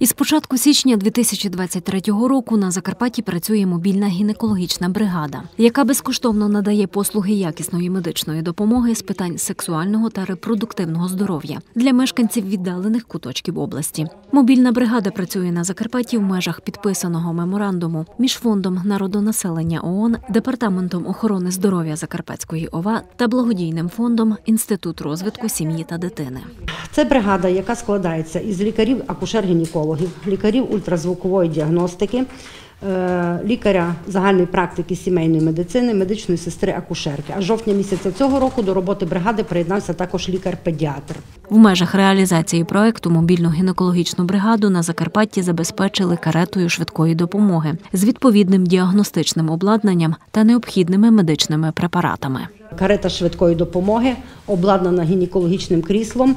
Із початку січня 2023 року на Закарпатті працює мобільна гінекологічна бригада, яка безкоштовно надає послуги якісної медичної допомоги з питань сексуального та репродуктивного здоров'я для мешканців віддалених куточків області. Мобільна бригада працює на Закарпатті в межах підписаного меморандуму між Фондом народонаселення ООН, Департаментом охорони здоров'я Закарпатської ОВА та благодійним фондом Інститут розвитку сім'ї та дитини. Це бригада, яка складається із лікарів акушер-гінекологів, лікарів ультразвукової діагностики, лікаря загальної практики сімейної медицини, медичної сестри-акушерки. А з жовтня місяця цього року до роботи бригади приєднався також лікар-педіатр. В межах реалізації проекту мобільну гінекологічну бригаду на Закарпатті забезпечили каретою швидкої допомоги з відповідним діагностичним обладнанням та необхідними медичними препаратами. Карета швидкої допомоги обладнана гінекологічним кріслом,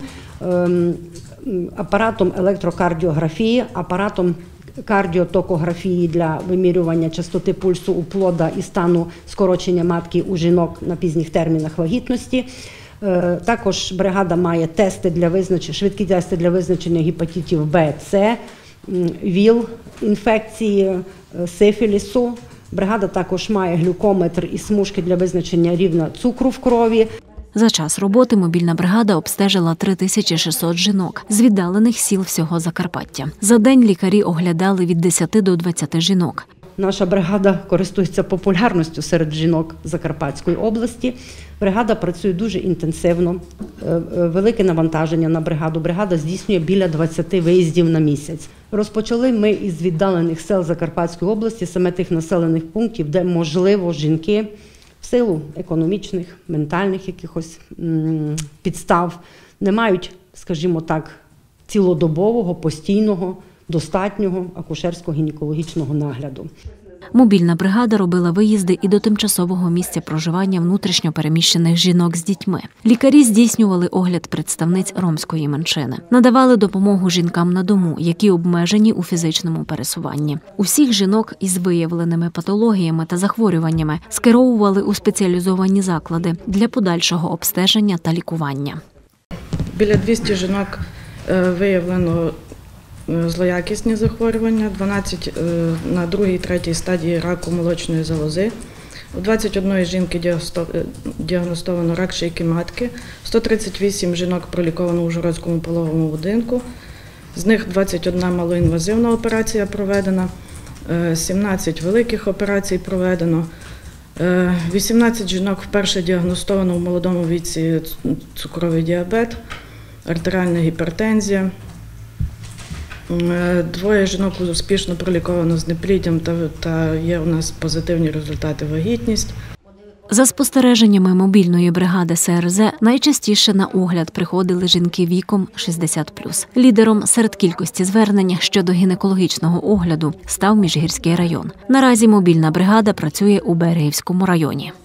апаратом електрокардіографії, апаратом кардіотокографії для вимірювання частоти пульсу у плода і стану скорочення матки у жінок на пізніх термінах вагітності. Також бригада має швидкі тести для визначення гепатитів Б, С, ВІЛ, інфекції, сифілісу. Бригада також має глюкометр і смужки для визначення рівня цукру в крові. За час роботи мобільна бригада обстежила 3600 жінок з віддалених сіл всього Закарпаття. За день лікарі оглядали від 10 до 20 жінок. Наша бригада користується популярністю серед жінок Закарпатської області. Бригада працює дуже інтенсивно, велике навантаження на бригаду. Бригада здійснює біля 20 виїздів на місяць. Розпочали ми із віддалених сел Закарпатської області, саме тих населених пунктів, де, можливо, жінки в силу економічних, ментальних якихось підстав не мають, скажімо так, цілодобового, постійного, достатнього акушерсько-гінекологічного нагляду. Мобільна бригада робила виїзди і до тимчасового місця проживання внутрішньо переміщених жінок з дітьми. Лікарі здійснювали огляд представниць ромської меншини. Надавали допомогу жінкам на дому, які обмежені у фізичному пересуванні. Усіх жінок із виявленими патологіями та захворюваннями скеровували у спеціалізовані заклади для подальшого обстеження та лікування. Біля 200 жінок виявлено злоякісні захворювання, 12 на 2-3 стадії раку молочної залози. У 21 жінки діагностовано рак шийки матки, 138 жінок проліковано у Ужгородському пологовому будинку, з них 21 малоінвазивна операція проведена, 17 великих операцій проведено, 18 жінок вперше діагностовано в молодому віці цукровий діабет, артеріальна гіпертензія. 2 жінок успішно проліковано з непліддям та є у нас позитивні результати вагітність. За спостереженнями мобільної бригади СРЗ, найчастіше на огляд приходили жінки віком 60+. Лідером серед кількості звернень щодо гінекологічного огляду став Міжгірський район. Наразі мобільна бригада працює у Берегівському районі.